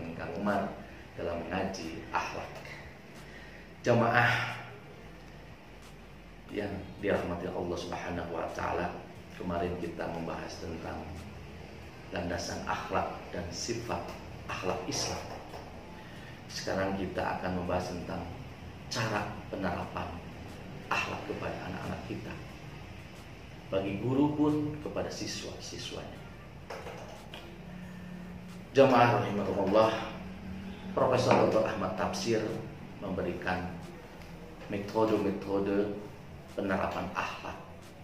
dengan Kang Umar dalam mengaji akhlak. Jamaah yang dirahmati Allah Subhanahu wa taala, kemarin kita membahas tentang landasan akhlak dan sifat akhlak Islam. Sekarang kita akan membahas tentang cara penerapan akhlak kepada anak-anak kita, bagi guru pun kepada siswa-siswanya. Jamaah rahimakumullah, Profesor Dr. Ahmad Tafsir memberikan metode-metode penerapan akhlak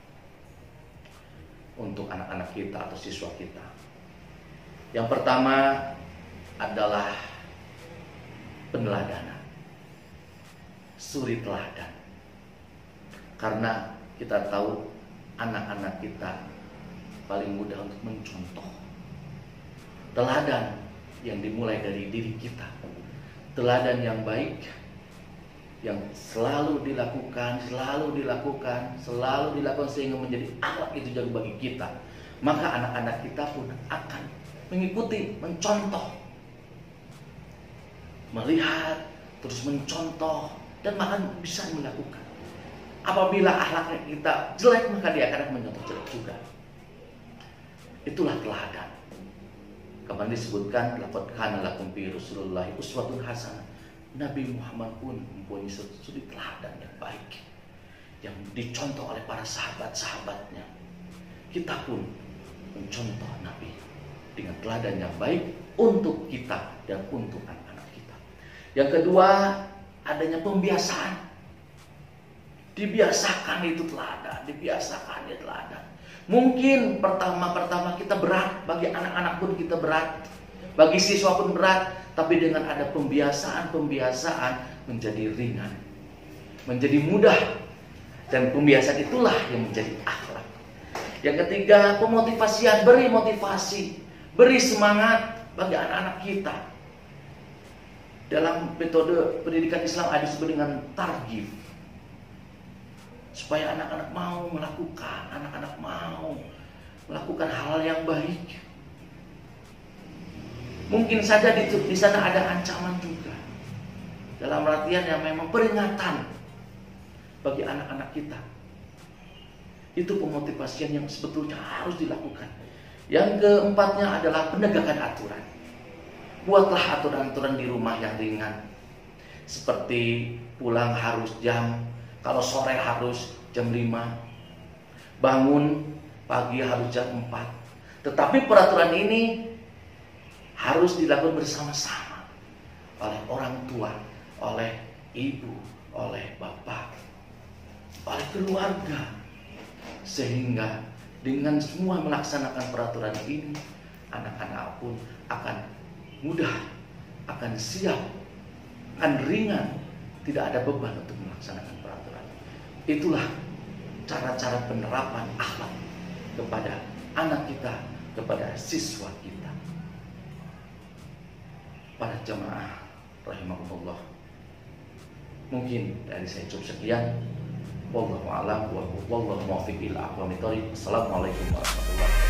untuk anak-anak kita atau siswa kita. Yang pertama adalah peneladanan, suri teladan. Karena kita tahu anak-anak kita paling mudah untuk mencontoh. Teladan yang dimulai dari diri kita, teladan yang baik, yang selalu dilakukan sehingga menjadi akhlak itu jadi bagi kita. Maka anak-anak kita pun akan mengikuti, mencontoh, melihat, terus mencontoh, dan bahkan bisa melakukan. Apabila akhlaknya kita jelek, maka dia akan mencontoh jelek juga. Itulah teladan. Kemarin disebutkan laqad kana lakum fi Rasulillahi uswatun hasanah. Nabi Muhammad pun mempunyai suri teladan yang baik, yang dicontoh oleh para sahabat-sahabatnya. Kita pun mencontoh Nabi dengan teladan yang baik untuk kita dan untuk anak-anak kita. Yang kedua, adanya pembiasaan. Dibiasakan itu teladan, dibiasakan ya teladan. Mungkin pertama-pertama kita berat, bagi anak-anak pun kita berat, bagi siswa pun berat, tapi dengan ada pembiasaan menjadi ringan, menjadi mudah, dan pembiasaan itulah yang menjadi akhlak. Yang ketiga, pemotivasian, beri motivasi, beri semangat bagi anak-anak kita. Dalam metode pendidikan Islam ada disebut dengan targhib, supaya anak-anak mau melakukan hal yang baik. Mungkin saja di sana ada ancaman juga, dalam artian yang memang peringatan bagi anak-anak kita. Itu pemotivasian yang sebetulnya harus dilakukan. Yang keempatnya adalah penegakan aturan. Buatlah aturan-aturan di rumah yang ringan, seperti pulang harus kalau sore harus jam 5, bangun pagi harus jam 4. Tetapi peraturan ini harus dilakukan bersama-sama oleh orang tua, oleh ibu, oleh bapak, oleh keluarga. Sehingga dengan semua melaksanakan peraturan ini, anak-anak pun akan mudah, akan siap, akan ringan, tidak ada beban untuk melaksanakan peraturan. Itulah cara-cara penerapan akhlak kepada anak kita, kepada siswa kita. Para jamaah rahimakumullah, mungkin dari saya cukup sekian. Wallahu a'lam wa wallahu muwaffiq ila aqwamit thoriq. Assalamualaikum warahmatullahi wabarakatuh.